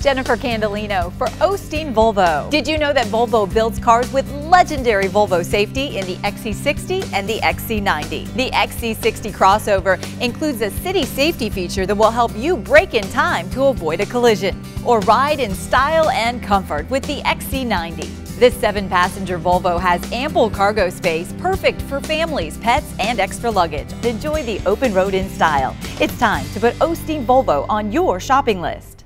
Jennifer Candolino for Osteen Volvo. Did you know that Volvo builds cars with legendary Volvo safety in the XC60 and the XC90? The XC60 crossover includes a city safety feature that will help you brake in time to avoid a collision, or ride in style and comfort with the XC90. This 7-passenger Volvo has ample cargo space, perfect for families, pets, and extra luggage. Enjoy the open road in style. It's time to put Osteen Volvo on your shopping list.